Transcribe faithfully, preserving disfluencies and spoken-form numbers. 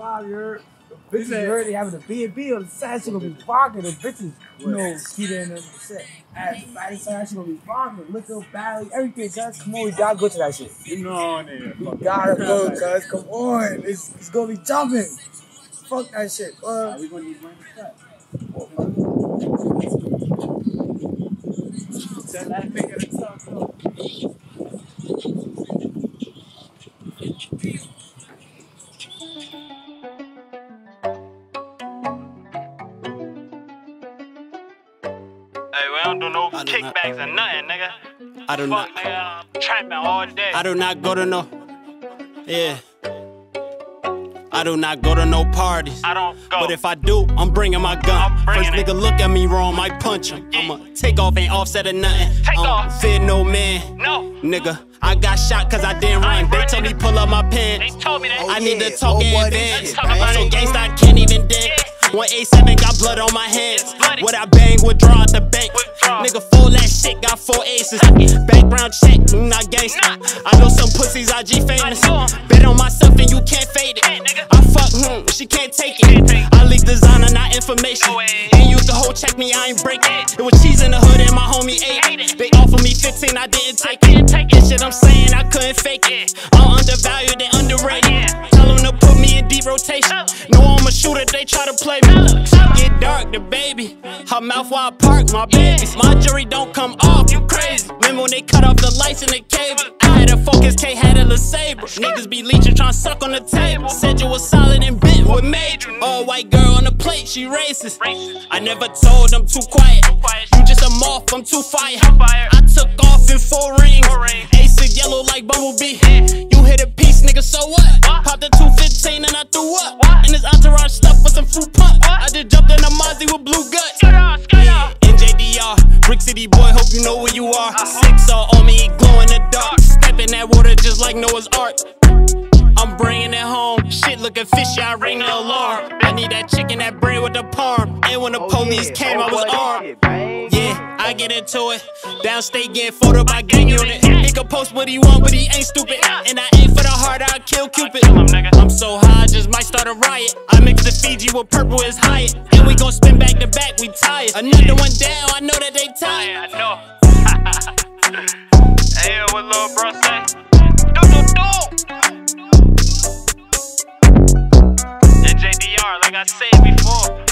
five, you heard? The bitches you heard they having a B and B on the side, she gonna be fucking. The bitches, you know, Keita and them shit. Ass, fatty side, she gonna be fucking. Liquor, Valley, everything, cuz. Come on, we gotta go to that shit. You know on there. We gotta go, cuz. Come on. It's, it's gonna be jumping. Fuck that shit. Uh, we gonna need money to cut. Tell that nigga to talk though. Hey, we don't do no kickbacks or nothing, nigga. I do Fuck, not. nigga, I'm trapping all day. I do not go to no. Yeah. I do not go to no parties. I don't go. But if I do, I'm bringing my gun. I'm bringing First it. nigga look at me wrong, might punch him. Yeah. I'ma take off, ain't offset or nothing. Take um, off. Fear no man. No. Nigga, I got shot cause I didn't I run. ain't They running, told me nigga. pull up my They pants. told me that. I need to yeah. talk Oh, in boy, advance. this shit, I'm man. so gangsta, I can't even dance. one eight seven got blood on my hands. Bloody. What I bang, withdraw at the bank. Withdraw. Nigga, full that shit, got four aces. Background check, mm, not gangsta. Nah. I know some pussies I G famous. I know 'em. Bet on myself and you can't fade it. Hey, nigga. I fuck, hmm, she can't take it. Can't take it. I leak designer, not information. No way. And you can whole check me, I ain't breaking it. It was cheese in the hood and my homie ate Ate it. it. They offered me fifteen, I didn't take I it. didn't take it. This shit I'm saying, I couldn't fake it. I'm undervalued and underrated. Yeah. Tell them to put me in deep rotation. Know I'm a shooter, they try to play me. Get dark, the baby. Her mouth while I park my babies. My jury don't come off, you crazy. Remember when they cut off the lights in the cable? I had a Focus, K had a LeSabre. Niggas be leeching, trying to suck on the table. Said you was solid and bent with major. All white girl on the plate, she racist. Racist. I never told them too quiet. quiet. You just a moth, I'm too fire. fire. I took off in four rings. Four rings. Ace of yellow like Bumblebee. Yeah. You hit a piece, nigga, so what? What? Popped a two fifteen and I threw up. What? And this entourage stuff for some fruit punch. What? I just jumped in a Mozzie with blue guts. Skid off, skid off. N J D R, Brick City boy, hope you know where you are. Six all on me, glow in the dark. Step in that water just like Noah's Ark. I'm bringing it home. Shit looking fishy, I ring the alarm. I need that chicken, that bread with the parm. And when the police came, I was armed. Yeah, I get into it. Downstate getting photo by gang unit. Nigga post what he want, but he ain't stupid. And I ain't for the heart, I'll kill Cupid. Kill him, nigga. I'm so high, I just might start a riot. I mix the Fiji with purple is Hyatt. And we gon' spin back to back, we tired. Another one down, I know that they tired. Yeah, I know. Hey, what little bro say? Do do do. N J D R, like I said before.